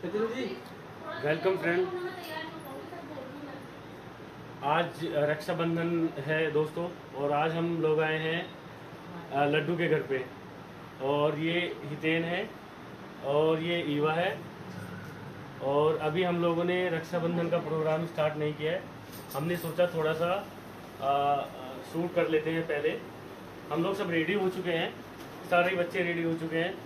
Welcome friend. आज रक्षाबंधन है दोस्तों, और आज हम लोग आए हैं लड्डू के घर पे। और ये हितेन है और ये ईवा है। और अभी हम लोगों ने रक्षाबंधन का प्रोग्राम स्टार्ट नहीं किया है। हमने सोचा थोड़ा सा शूट कर लेते हैं पहले। हम लोग सब रेडी हो चुके हैं, सारे बच्चे रेडी हो चुके हैं,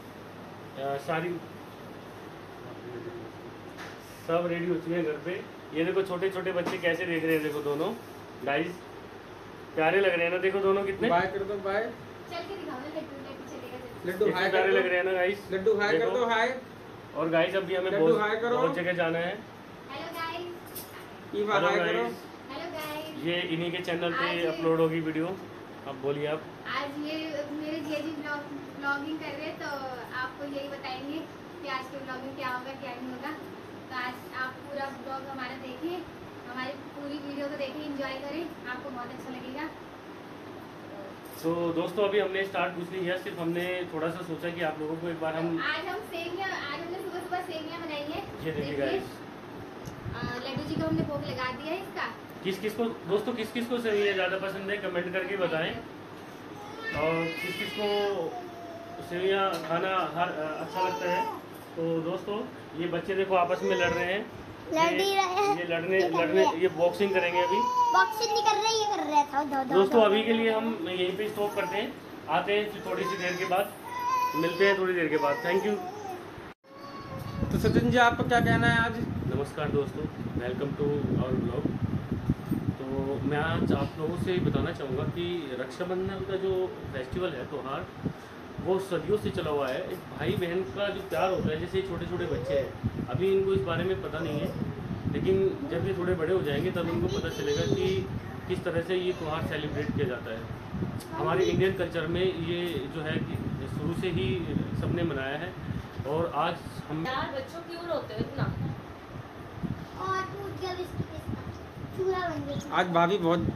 सब रेडी हो चुके हैं घर पे। ये देखो छोटे छोटे बच्चे कैसे देख रहे हैं, देखो दोनों गाइस प्यारे लग रहे हैं ना, देखो दोनों कितने बाय कर दो, बाय चल के दिखाओ ना लड्डू लड्डू हाय प्यारे लग रहे हैं ना गाइस। लड्डू हाय कर दो, हाय। और गाइस अभी हमें लड्डू हाय करो। बहुत जगह जाना है। हेलो गाइस, ईवा हाय करो। Hello guys. ये इन्हीं के चैनल पे अपलोड होगी वीडियो। अब बोलिए आप। आज ये मेरे जीजी ब्लॉगिंग कर रहे हैं, तो आपको यही बताएंगे कि आज के ब्लॉग में क्या होगा क्या नहीं होगा। तो आज आप पूरा ब्लॉग हमारा देखें, हमारी पूरी वीडियो को देखें, एंजॉय करें, आपको बहुत अच्छा लगेगा। तो दोस्तों अभी हमने स्टार्ट कुछ नहीं किया, सिर्फ हमने थोड़ा सा सोचा कि आप लोगों को एक बार हम आज हमने सुबह सेवियां बनाई है। ये देखिए गाइस, लड्डू जी को हमने भोग लगा दिया है इसका। किस किस को दोस्तों सेवियां ज़्यादा पसंद है कमेंट करके बताएं। और किस किस को सेवियां खाना अच्छा लगता है। तो दोस्तों ये बच्चे देखो आपस में लड़ रहे हैं, ये लड़ने ये बॉक्सिंग करेंगे अभी। बॉक्सिंग नहीं कर रहे, ये कर रहे था। दोस्तों अभी के लिए हम यहीं पे स्टॉप करते हैं, आते हैं थोड़ी सी देर के बाद, मिलते हैं थोड़ी देर के बाद। Thank you. तो सचिन जी आपको क्या कहना है आज? नमस्कार दोस्तों, वेलकम टू आवर ब्लॉग। तो मैं आज आप लोगों से बताना चाहूँगा कि रक्षाबंधन का जो फेस्टिवल है, त्योहार, वो सदियों से चला हुआ है। एक भाई बहन का जो प्यार होता है, जैसे छोटे छोटे बच्चे हैं, अभी इनको इस बारे में पता नहीं है, लेकिन जब ये थोड़े बड़े हो जाएंगे तब इनको पता चलेगा कि किस तरह से ये त्यौहार सेलिब्रेट किया जाता है। हमारे इंडियन कल्चर में ये जो है कि शुरू से ही सबने मनाया है। और आज हम यार बच्चों क्यों रोते हो इतना? और टूट गया बिस्किट, चूरा बन गया। आज भाभी बहुत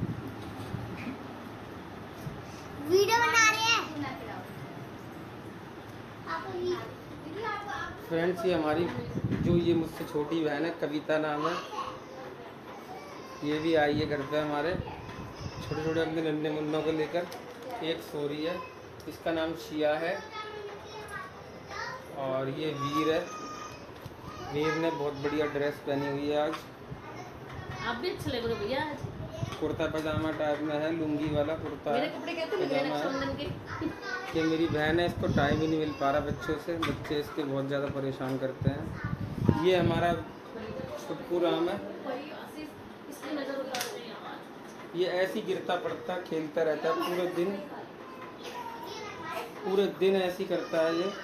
वीडियो बना रहे हैं। फ्रेंड्स, ये हमारी जो ये मुझसे छोटी बहन है, कविता नाम है, ये भी आई है घर पे हमारे। छोटे छोटे अपने नन्हे मुन्नों को लेकर एक सो रही है। इसका नाम शिया है। और ये वीर है। वीर ने बहुत बढ़िया ड्रेस पहनी हुई है आज। आप भी अच्छे लग रहे हो भैया आज। कुर्ता पजामा टाइप में है, लुंगी वाला कुर्ता मेरे है, कपड़े कहते हैं पजामा है। रक्षाबंधन के। ये मेरी बहन है, इसको टाइम ही नहीं मिल पा रहा बच्चों से। बच्चे इसके बहुत ज़्यादा परेशान करते हैं। ये हमारा छुटकू राम है। इसकी नजर उतार रही है यार। ये ऐसे ही गिरता पड़ता खेलता रहता है पूरे दिन ऐसे ही करता है। ये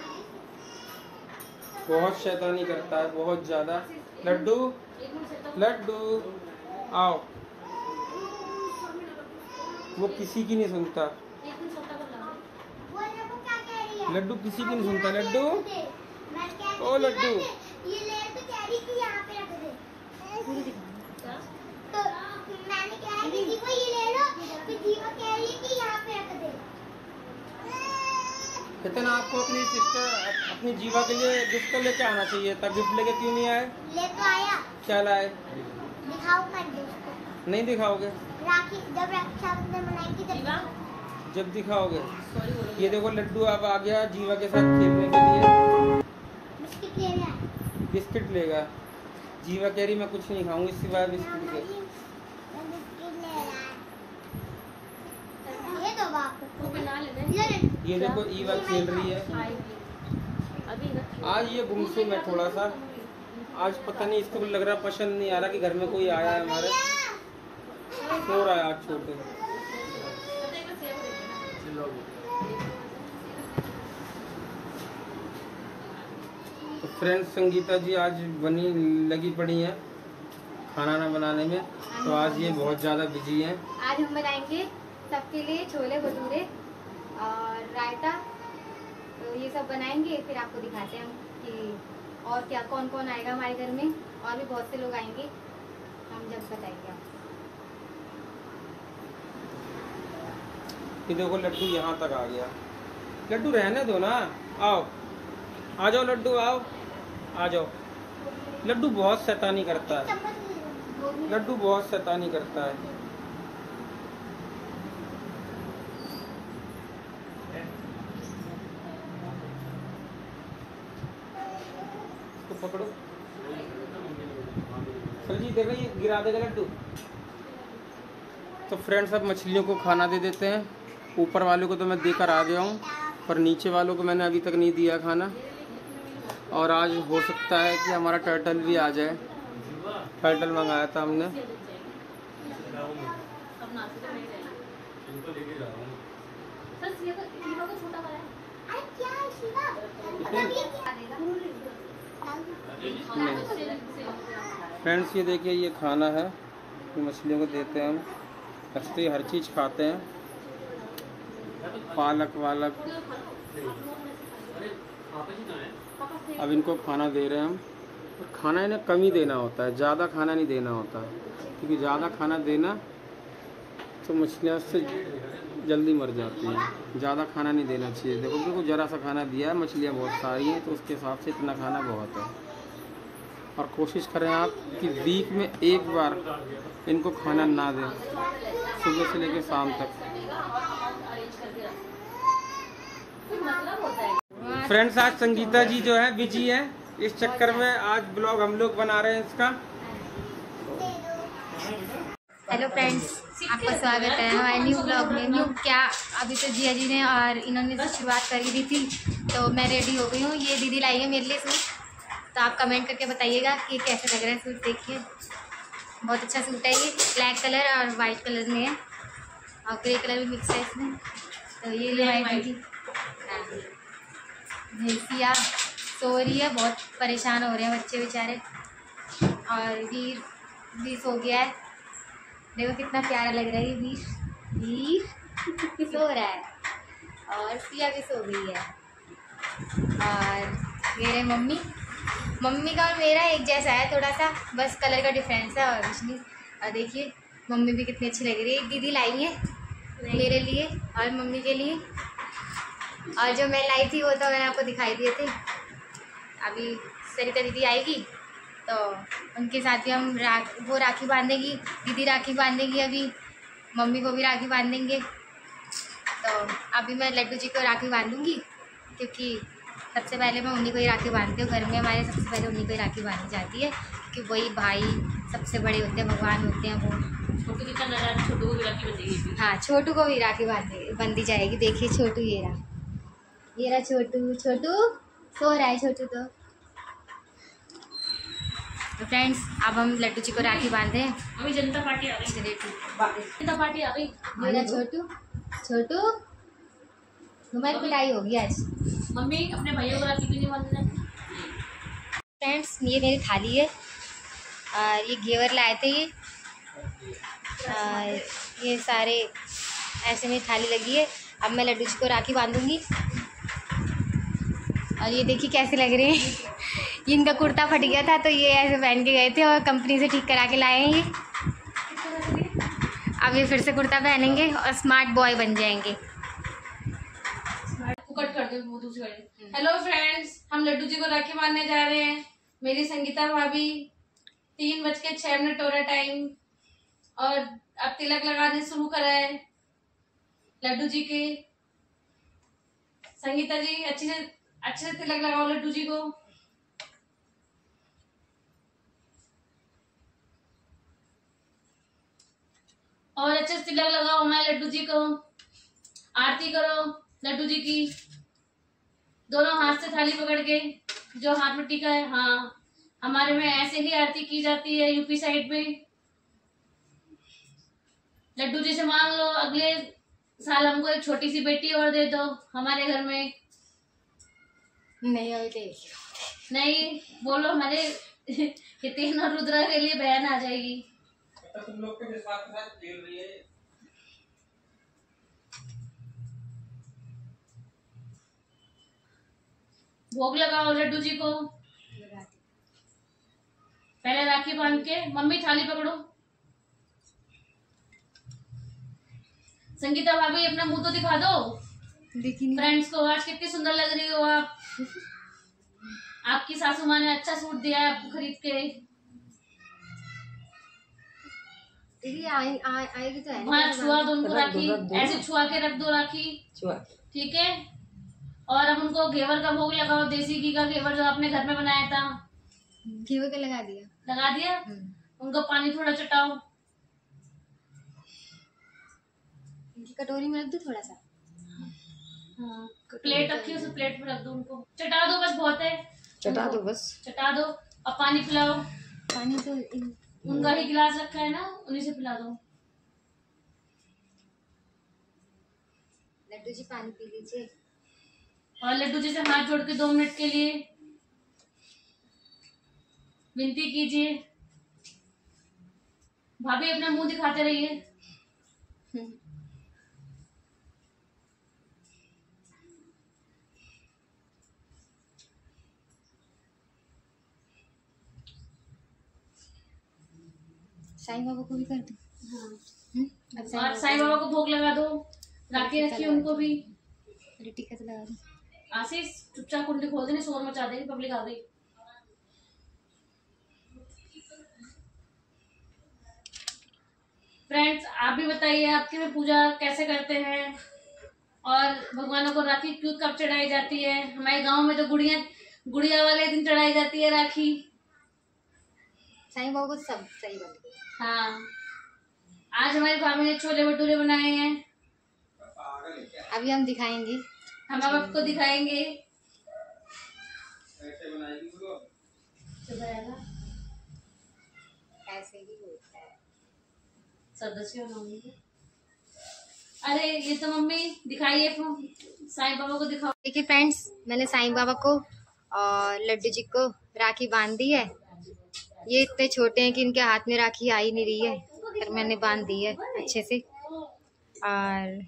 बहुत शैतानी करता है, बहुत ज़्यादा। लड्डू लड्डू आओ, वो किसी की नहीं सुनता। लड्डू किसी की नहीं सुनता। लड्डू, ओ लड्डू, ये ले तो कह रही कि यहाँ पे रख दे। तो मैंने कहा कि जी को ये ले लो, तो जीवा कह रही है कि यहाँ पे रख दे। इतना आपको अपनी सिस्टर, अपनी जीवा के लिए गिफ्ट तो लेके आना चाहिए था। गिफ्ट लेके क्यों नहीं आए? ले तो आया। क्या लाए? दिखाऊंगा दोस्तों। नहीं दिखाओगे? राखी जब रक्षाबंधन मनाएगी तब जब दिखाओगे। ये देखो लड्डू अब आ गया जीवा के साथ खेलने के लिए। बिस्किट ले रहा है। बिस्किट लेगा। जीवा कह रही मैं कुछ नहीं खाऊंगी सिवाय बिस्किट के। बिस्किट ले रहा है। ये दो बाप वो बना लेना। ये देखो ईवा खेल रही है। अभी ना आज ये गुमसुम है थोड़ा सा। आज पता नहीं, इसको लग रहा पसंद नहीं आ रहा कि घर में कोई आया है हमारे। सो रहा है आज छोटे। तो फ्रेंड्स, संगीता जी आज लगी पड़ी हैं खाना ना बनाने में। तो आज ये बहुत ज़्यादा बिजी हैं। आज हम बनाएंगे सबके लिए छोले भटूरे और रायता। तो ये सब बनाएंगे, फिर आपको दिखाते हैं हम कि और क्या कौन कौन आएगा हमारे घर में। और भी बहुत से लोग आएंगे, हम जब बताएंगे आपको। ये देखो लड्डू यहाँ तक आ गया। लड्डू रहने दो ना, आओ आ जाओ लड्डू, आओ आ जाओ। लड्डू बहुत शैतानी करता है, लड्डू बहुत शैतानी करता है। इसको पकड़ो सर जी, देखो ये गिरा देगा लड्डू। तो फ्रेंड्स अब मछलियों को खाना दे देते हैं। ऊपर वालों को तो मैं देकर आ गया हूँ, पर नीचे वालों को मैंने अभी तक नहीं दिया खाना। और आज हो सकता है कि हमारा टर्टल भी आ जाए। टर्टल मंगाया था हमने। फ्रेंड्स ये देखिए, ये खाना है, मछलियों को देते हैं हम। ऐसे तो ये हर चीज़ खाते हैं, पालक वालक। अब इनको खाना दे रहे हैं हम। और खाना इन्हें कम ही देना होता है, ज़्यादा खाना नहीं देना होता है, क्योंकि ज़्यादा खाना देना तो मछलियाँ उससे जल्दी मर जाती हैं। ज़्यादा खाना नहीं देना चाहिए। देखो बिल्कुल ज़रा सा खाना दिया है, मछलियाँ बहुत सारी हैं, तो उसके हिसाब से इतना खाना बहुत है। और कोशिश करें आप कि वीक में एक बार इनको खाना ना दें, सुबह से लेकर शाम तक। फ्रेंड्स आज संगीता जी जो है बिजी है, इस चक्कर में आज ब्लॉग हम लोग बना रहे हैं इसका। हेलो फ्रेंड्स, आपका स्वागत है हमारे न्यू ब्लॉग में। न्यू क्या, अभी तो जिया जी ने और इन्होंने तो शुरुआत कर दी थी, तो मैं रेडी हो गई हूँ। ये दीदी लाई है मेरे लिए सूट, तो आप कमेंट करके बताइएगा कि कैसा लग रहा है सूट। देखिए बहुत अच्छा सूट है ये, ब्लैक कलर और वाइट कलर में है, और ग्रे कलर भी मिक्स है इसमें। तो ये ले आई थी। भैंसिया सो रही है, बहुत परेशान हो रहे हैं बच्चे बेचारे। और वीर भी सो गया है, देखो कितना प्यारा लग रहा है ये वीर। वीर सो रहा है और सिया भी सो गई है। और मेरे मम्मी का और मेरा एक जैसा है, थोड़ा सा बस कलर का डिफरेंस है और कुछ नहीं। और देखिए मम्मी भी कितनी अच्छी लग रही है। एक दीदी लाई है मेरे लिए और मम्मी के लिए, और जो मैं लाई थी वो तो मैंने आपको दिखाई दिए थे। अभी सरिता दीदी आएगी तो उनके साथ भी हम वो राखी बांधेगी, दीदी राखी बांधेगी, अभी मम्मी को भी राखी बांधेंगे। तो अभी मैं लड्डू जी को राखी बांधूंगी, क्योंकि सबसे पहले मैं उन्हीं को ही राखी बांधती हूँ। घर में हमारे सबसे पहले उन्हीं को ही राखी बांधी जाती है, क्योंकि वही भाई सबसे बड़े होते हैं, भगवान होते हैं वो। छोटू की तरह छोटू को भी राखी बंधेगी। हाँ, छोटू को भी राखी बंधी जाएगी। देखिए छोटू, ये रहा छोटू। छोटू सो रहा है छोटू तो फ्रेंड्स अब हम लड्डू जी को राखी बांधे हैं। अभी जनता पार्टी आ गई। चलिए ठीक, जनता पार्टी आ गई। मेरा छोटू तुम्हारी पिटाई होगी आज। मम्मी अपने भाइयों को राखी क्यों नहीं बांधना? फ्रेंड्स ये मेरी थाली है, और ये घेवर लाए थे ये सारे ऐसे मेरी थाली लगी है। अब मैं लड्डू जी को राखी बांधूंगी। और ये देखिए कैसे लग रहे हैं। इनका कुर्ता फट गया था तो ये ऐसे पहन के गए थे और कंपनी से ठीक करा के लाए हैं ये। अब ये फिर से कुर्ता पहनेंगे और स्मार्ट बॉय बन जाएंगे। कट कर दो वो दूसरी वाली। हेलो फ्रेंड्स, हम लड्डू जी को राखी बांधने जा रहे हैं। मेरी संगीता भाभी 3:06 हो रहा टाइम, और अब तिलक लगाने शुरू करा है लड्डू जी के। संगीता जी अच्छे से तिलक लगाओ लड्डू जी को। और अच्छे से तिलक लगाओ हमारे लड्डू जी को। आरती करो लड्डू जी की, दोनों हाथ से थाली पकड़ के, जो हाथ में टीका है। हाँ, हमारे में ऐसे ही आरती की जाती है यूपी साइड में। लड्डू जी से मांग लो अगले साल हमको एक छोटी सी बेटी और दे दो हमारे घर में। नहीं अभी नहीं बोलो, हमारे हितेन और रुद्रा के लिए बहन आ जाएगी। तुम लोग के साथ खेल रही है। भोग लगाओ लड्डू जी को। पहले राखी बांध के, मम्मी थाली पकड़ो। संगीता भाभी अपना मुंह तो दिखा दो फ्रेंड्स को। आज कितनी सुंदर लग रही हो आप। आपकी सासू माँ ने अच्छा सूट दिया है आपको खरीद के। दीदी आएगी तो है ना। वहाँ छुआ दो उनको राखी, ऐसे छुआ के रख दो राखी, ठीक है। और अब उनको घेवर का भोग लगाओ, देसी घी का घेवर जो आपने घर में बनाया था। घेवर का लगा दिया। लगा दिया। उनको पानी थोड़ा चटाओ। इनकी कटोरी में रख दो थोड़ा सा। हाँ, प्लेट रखी है, उस प्लेट में रख दो, उनको चटा दो, बस बहुत है। चटा दो बस, चटा दो। अब पानी पिलाओ। पानी तो उनका ही गिलास रखा है ना, उन्हीं से पिला दो। लड्डू जी पानी पी लीजिए। और लड्डू जी से हाथ जोड़ के 2 मिनट के लिए विनती कीजिए। भाभी अपना मुंह दिखाते रहिए। साईं बाबा को भी कर दो। और साईं बाबा को भोग लगा दो, राखी रखिए उनको भी। टीका तो लगा दो। आशीष चुपचाप कुंडी खोल देने, शोर मचा देगी, पब्लिक आ गई। फ्रेंड्स आप भी बताइए आपके में पूजा कैसे करते हैं और भगवानों को राखी क्यों कब चढ़ाई जाती है। हमारे गांव में तो गुड़िया वाले दिन चढ़ाई जाती है राखी। साईं बाबा को सब सही बन गया। हाँ, आज हमारी भाभी ने छोले भटूरे बनाए हैं, अभी हम दिखाएंगे। हम आपको दिखाएंगे। ऐसे ही होता है। सदस्य बनाऊंगी। अरे ये तो मम्मी दिखाइए, साईं बाबा को दिखाओ। देखिए फ्रेंड्स, मैंने साईं बाबा को और लड्डू जी को राखी बांध दी है। ये इतने छोटे हैं कि इनके हाथ में राखी आ ही नहीं रही है, पर मैंने बांध दी है अच्छे से। और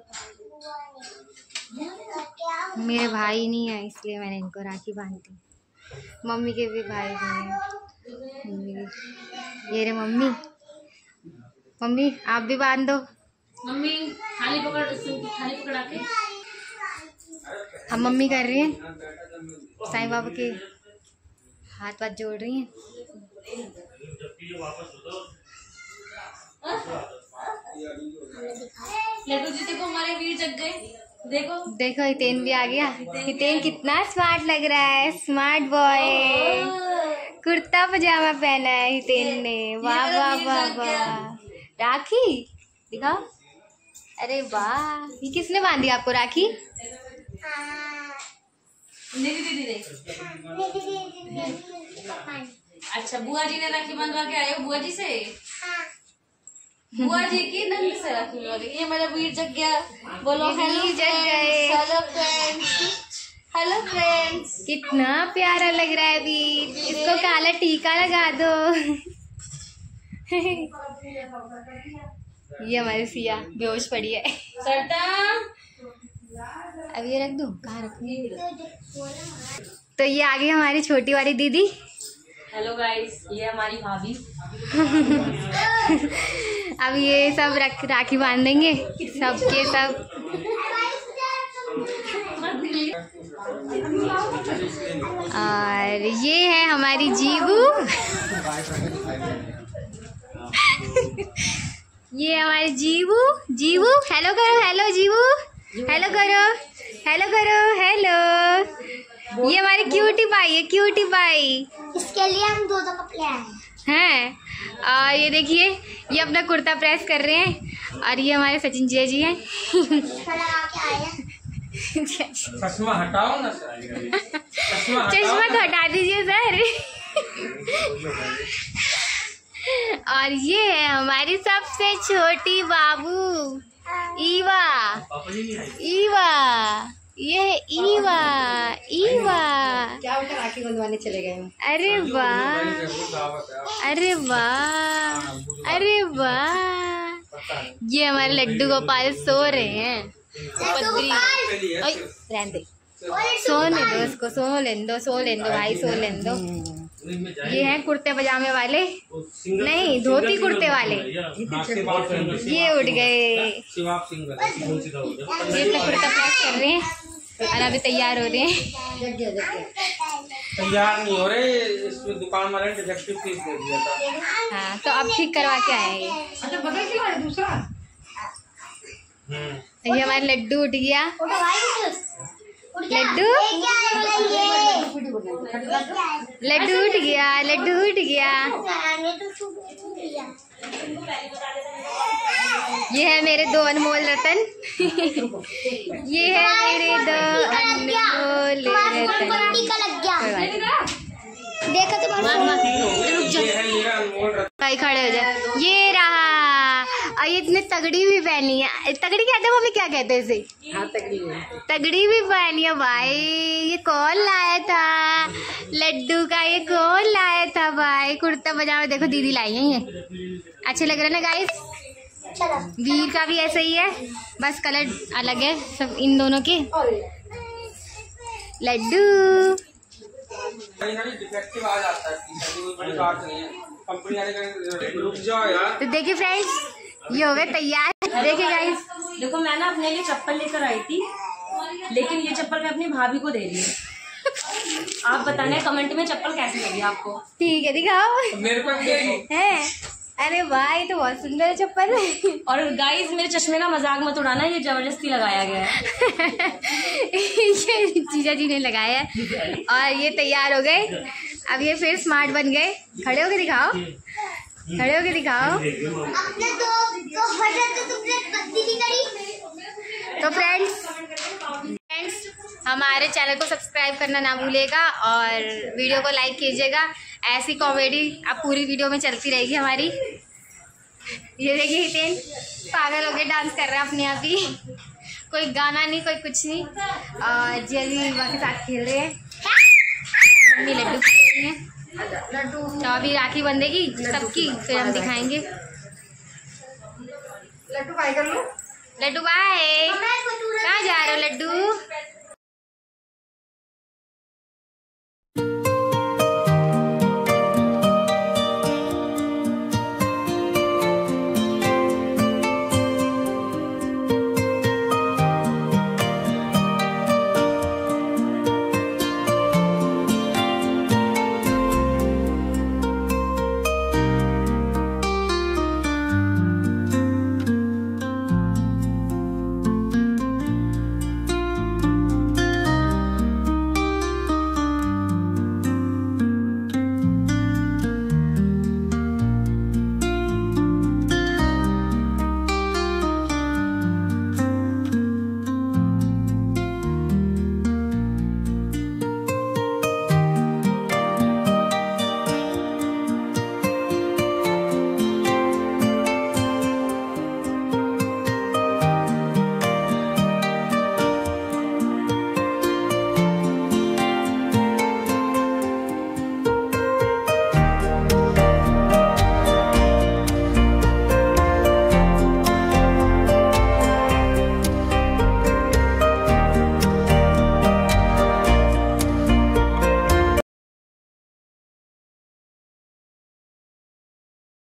मेरे भाई नहीं है इसलिए मैंने इनको राखी बांध दी। मम्मी के भी भाई नहीं है। ये रे मम्मी, मम्मी आप भी बांध दो। मम्मी थाली पकड़ा के। हम मम्मी कर रही हैं, साईं बाबा के हाथ वाथ जोड़ रही हैं। लड्डू जी देखो हमारे वीर जग गए। देखो देखो हितेन भी आ गया। हितेन कितना स्मार्ट लग रहा है, स्मार्ट बॉय। कुर्ता पजामा पहना है हितेन ने। वाह वाह वाह वाह। राखी दिखाओ। अरे वाह, ये किसने बांधी आपको राखी? दीदी अच्छा, बुआ जी ने राखी बंधवा के आए हो बुआ जी से। बुआ जी की नंद से राखी बंधवा। ये मेरा वीर जग गया। बोलो हेलो जग गए। Hello friends, hello friends. कितना प्यारा लग रहा है वीर। इसको काला टीका लगा दो। ये हमारी सिया बेहोश पड़ी है। सरता अब ये रख दूं, कहाँ रखूं? तो ये आ गई हमारी छोटी वाली दीदी। हेलो गाइस, ये हमारी भाभी। अब ये सब राखी बांधेंगे सबके सब। और ये है हमारी जीवू। ये हमारी जीवू। जीवू हेलो करो, हेलो जीवू, हेलो करो, हेलो करो, हेलो। ये हमारी क्यूटी पाई है, क्यूटी पाई। इसके लिए हम 2 कपड़े आए हैं। और ये देखिए, ये अपना कुर्ता प्रेस कर रहे हैं। और ये हमारे सचिन जी हैं। चश्मा हटाओ ना सर। चश्मा तो हटा दीजिए सर। और ये है हमारी सबसे छोटी बाबू ईवा। ईवा, ये है ईवा। ईवा क्या बेटा राखी बंधवाने चले गए? अरे वाह, अरे वाह, अरे वाह। ये हमारे लड्डू गोपाल सो रहे हैं। रहने दे, सोने दो उसको, सो लेने दो भाई, सो लेने दो। ये हैं कुर्ते पजामे वाले, नहीं धोती कुर्ते वाले। ये उठ गए। ये तो कुर्ता प्रेस कर रहे हैं और अभी तैयार हो रहे हैं। तैयार नहीं हो रहे, इसमें दुकान वाले ने डिफेक्टिव पीस दे दिया था। हाँ तो अब ठीक करवा के आएंगे। अच्छा बगल के वाला दूसरा ये हमारा लड्डू उठ गया। लड्डू लड्डू उठ गया, लड्डू उठ गया। ये है मेरे दो अनमोल रतन। ये है मेरे दो अनमोल रतन। देखो तुम्हारा भाई खड़े हो जाए। ये रहा। और ये इतने तगड़ी भी पहनी है। तगड़ी कहते हैं मम्मी, क्या कहते हैं इसे? हाँ तगड़ी है। तगड़ी भी पहनी है भाई। ये कौन लाया था लड्डू का? ये कौन लाया था भाई? कुर्ता पजामा देखो दीदी लाई है। ये अच्छे लग रहे हैं ना गाइस? वीर का भी ऐसा ही है, बस कलर अलग है सब इन दोनों के। लड्डू डिफेक्टिव आ जाता है, कोई बड़ी बात नहीं है। कंपनी वाले रुक जाओ यार। तो देखिए फ्रेंड्स, ये हो गए तैयार। देखिए गाइस, देखो मैं ना अपने लिए चप्पल लेकर आई थी, लेकिन ये चप्पल मैं अपनी भाभी को दे रही हूँ। आप बताना कमेंट में चप्पल कैसी लगी आपको। ठीक है दिखाओ। मेरे को भी है। अरे वाह, ये तो बहुत सुंदर है चप्पल। और गाइस मेरे चश्मे का मजाक मत उड़ाना, ये जबरदस्ती लगाया गया है। ये जीजा जी ने लगाया है। और ये तैयार हो गए। अब ये फिर स्मार्ट बन गए। खड़े होके दिखाओ, खड़े होके दिखाओ। अपने तो हजरत तुमने तब्दीली करी। तो फ्रेंड्स हमारे चैनल को सब्सक्राइब करना ना भूलिएगा और वीडियो को लाइक कीजिएगा। ऐसी कॉमेडी अब पूरी वीडियो में चलती रहेगी हमारी। ये देखिए हितेन पागल हो गए, डांस कर रहा है अपने आप ही। कोई गाना नहीं, कोई कुछ नहीं। और जी के साथ खेल रहे हैं। मम्मी लड्डू खेल रही हैं। तो अभी राखी बंधेगी सबकी, फिर हम दिखाएंगे। लड्डू बाय कर लो। लड्डू बाय। कहाँ जा रहे हो लड्डू?